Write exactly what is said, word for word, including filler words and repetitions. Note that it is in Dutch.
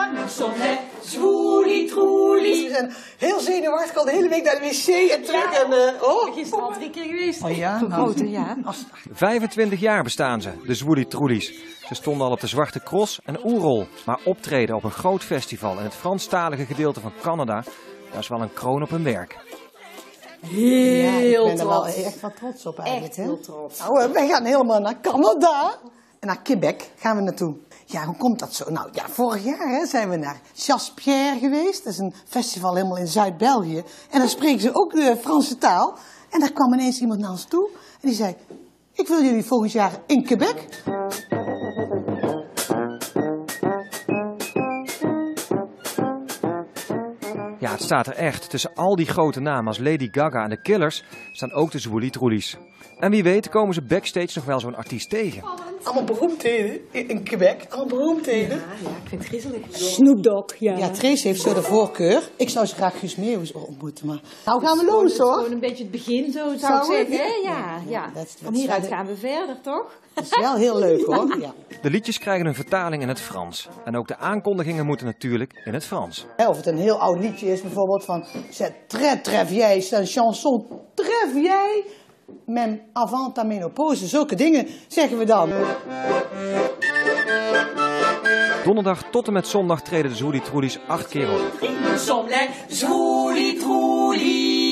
nous sommes les zwoelie troelies. We zijn heel zenuwachtig al de hele week naar de wc en terug. Ja, en, uh, oh. Ik ben gisteren al drie keer geweest. Oh ja? Vergroten, ja. vijfentwintig jaar bestaan ze, de Zwoelie Troelies. Ze stonden al op de Zwarte Cross en Oerol. Maar optreden op een groot festival in het Franstalige gedeelte van Canada, dat is wel een kroon op hun werk. Heel ja, ik ben trots. er wel echt wat trots op eigenlijk. Echt heel trots. Nou, wij gaan helemaal naar Canada. En naar Quebec gaan we naartoe. Ja, hoe komt dat zo? Nou ja, vorig jaar hè, zijn we naar Chasse-Pierre geweest. Dat is een festival helemaal in Zuid-België. En daar spreken ze ook de Franse taal. En daar kwam ineens iemand naar ons toe. En die zei, ik wil jullie volgend jaar in Quebec. Ja, het staat er echt. Tussen al die grote namen als Lady Gaga en de Killers staan ook de Zwoelie Troelies. En wie weet komen ze backstage nog wel zo'n artiest tegen. Allemaal beroemdheden in Quebec. Allemaal beroemdheden. Ja, ja, ik vind het griezelig. Snoop Dogg, ja. Ja, Trace heeft zo de voorkeur. Ik zou ze graag Guus Meeuwis ontmoeten, maar... Nou gaan we los, hoor. Gewoon een beetje het begin, zo zou Zou ik het? zeggen. Hè? Ja, ja. dat is- Van hieruit gaan we verder, toch? Dat is wel heel leuk, hoor. Ja. De liedjes krijgen een vertaling in het Frans. En ook de aankondigingen moeten natuurlijk in het Frans. Of het een heel oud liedje is, bijvoorbeeld van... C'est très très vieille, c'est une chanson très vieille. Même avant ta ménopause. Zulke dingen zeggen we dan. Donderdag tot en met zondag treden de Zwoelie Troelies acht keer op. Nous sommes les zwoelie troelies.